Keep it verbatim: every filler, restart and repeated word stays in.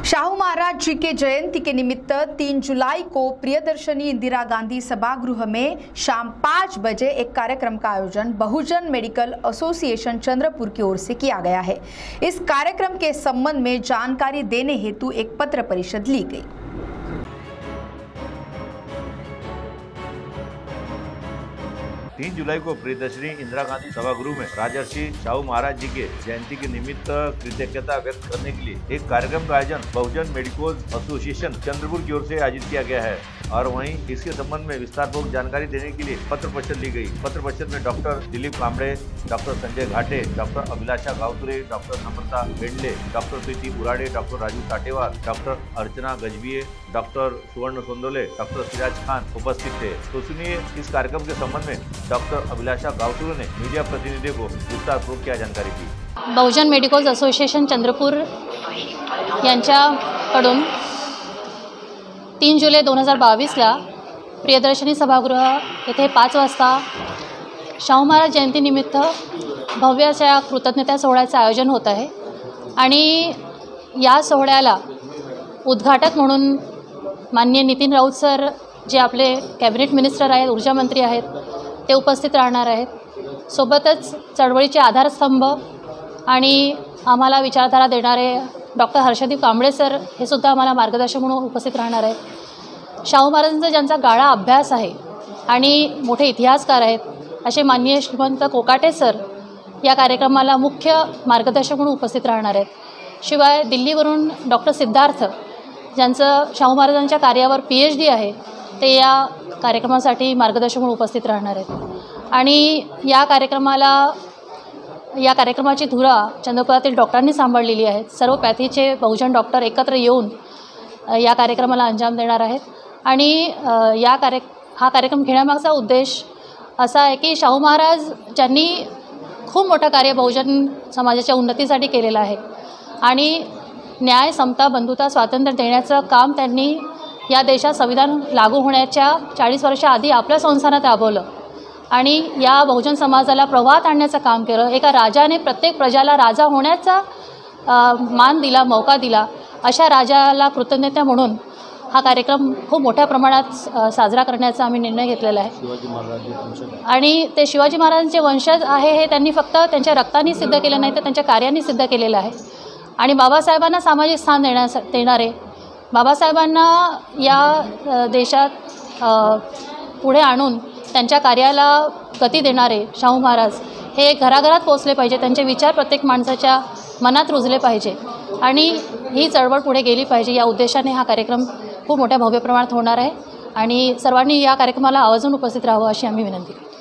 शाहू महाराज जी के जयंती के निमित्त तीन जुलाई को प्रियदर्शनी इंदिरा गांधी सभागृह में शाम पाँच बजे एक कार्यक्रम का आयोजन बहुजन मेडिकल एसोसिएशन चंद्रपुर की ओर से किया गया है। इस कार्यक्रम के संबंध में जानकारी देने हेतु एक पत्र परिषद ली गई। तीन जुलाई को प्रियदर्शनी इंदिरा गांधी सभागृह में राजर्षि शाहू महाराज जी के जयंती के निमित्त कृतज्ञता व्यक्त करने के लिए एक कार्यक्रम का आयोजन बहुजन मेडिकल एसोसिएशन चंद्रपुर की ओर से आयोजित किया गया है और वहीं इसके संबंध में विस्तारपूर्वक जानकारी देने के लिए पत्र परिषद ली गई। पत्र परिषद में doctor Dilip Kambde, doctor Sanjay Ghate, doctor Abhilasha Gawture, doctor Namrata Bendle, doctor Preeti Burade, doctor Raju Satewar, doctor Archana Gajbhiye, doctor Suvarna Sondole, doctor Siraj Khan उपस्थित थे। तो सुनिए इस कार्यक्रम के संबंध में डॉक्टर अभिलाषा गावतुरे ने मीडिया प्रतिनिधियों को विस्तारपूर्वक क्या जानकारी दी। बहुजन मेडिकल एसोसिएशन चंद्रपूर यांच्याकडून तीन जुलै दोन हजार बावीसला प्रियदर्शनी सभागृह येथे पाच वाजता शाहू महाराज जयंतीनिमित्त भव्य अशा कृतज्ञता सोहळ्याचं आयोजन होत आहे आणि या सोहळ्याला उद्घाटक म्हणून माननीय नितीन राऊत सर जे आपले कॅबिनेट मिनिस्टर आहेत, ऊर्जा मंत्री आहेत, ते उपस्थित राहणार आहेत। सोबतच चळवळीचे आधारस्तंभ आणि आम्हाला विचारधारा देणारे डॉक्टर हर्षदीप कांबळे सर हे सुद्धा आम्हाला मार्गदर्शक म्हणून उपस्थित राहणार आहेत। शाहू महाराजांचा ज्यांचा गाढा अभ्यास आहे आणि मोठे इतिहासकार आहेत असे माननीय श्रीमंत कोकाटे सर या कार्यक्रमाला मुख्य मार्गदर्शक म्हणून उपस्थित राहणार आहेत। शिवाय दिल्लीवरून डॉक्टर सिद्धार्थ ज्यांचं शाहू महाराजांच्या कार्यावर पी एच डी आहे ते या कार्यक्रमासाठी मार्गदर्शक म्हणून उपस्थित राहणार आहेत आणि या कार्यक्रमाला या कार्यक्रमाची धुरा चंद्रपुरातील डॉक्टरांनी सांभाळलेली आहे। सर्व पॅथीचे बहुजन डॉक्टर एकत्र येऊन या कार्यक्रमाला अंजाम देणार आहेत आणि या कार्य हा कार्यक्रम घेण्यामागचा उद्देश असा आहे की शाहू महाराज ज्यांनी खूप मोठं कार्य बहुजन समाजाच्या उन्नतीसाठी केलेलं आहे आणि न्याय, समता, बंधुता, स्वातंत्र्य देण्याचं काम त्यांनी या देशात संविधान लागू होण्याच्या चाळीस वर्षाआधी आपल्या संस्थानात राबवलं आणि या बहुजन समाजाला प्रवाहात आणण्याचं काम केलं। एका राजाने प्रत्येक प्रजाला राजा होण्याचा मान दिला, मौका दिला। अशा राजाला कृतज्ञता म्हणून हा कार्यक्रम खूप मोठ्या प्रमाणात साजरा करण्याचा आम्ही निर्णय घेतलेला आहे। शिवाजी महाराज आणि ते शिवाजी महाराजांचे वंशज आहे हे त्यांनी फक्त त्यांच्या रक्ताने सिद्ध केलं नाही तर त्यांच्या कार्याने सिद्ध केलेलं आहे आणि बाबासाहेबांना सामाजिक स्थान देण्यास देणारे, बाबासाहेबांना या देशात पुढे आणून त्यांच्या कार्याला गती देणारे शाहू महाराज हे घराघरात पोचले पाहिजे। त्यांचे विचार प्रत्येक माणसाच्या मनात रुजले पाहिजे आणि ही चळवळ पुढे गेली पाहिजे। या उद्देशाने हा कार्यक्रम खूप मोठ्या भव्य प्रमाणात होणार आहे आणि सर्वांनी या कार्यक्रमाला आवर्जून उपस्थित राहावं अशी आम्ही विनंती करतो।